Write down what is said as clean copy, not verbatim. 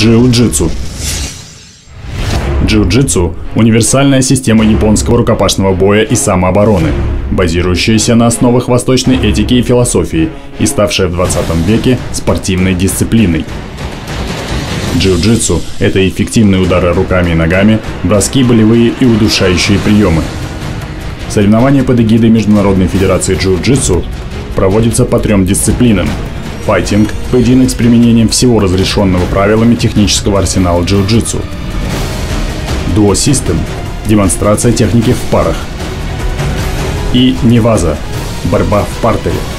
Джиу-джитсу. Джиу-джитсу – универсальная система японского рукопашного боя и самообороны, базирующаяся на основах восточной этики и философии и ставшая в 20 веке спортивной дисциплиной. Джиу-джитсу – это эффективные удары руками и ногами, броски, болевые и удушающие приемы. Соревнования под эгидой Международной Федерации Джиу-джитсу проводятся по 3 дисциплинам. Файтинг – поединок с применением всего разрешенного правилами технического арсенала джиу-джитсу. Дуо-систем – демонстрация техники в парах. И неваза – борьба в партере.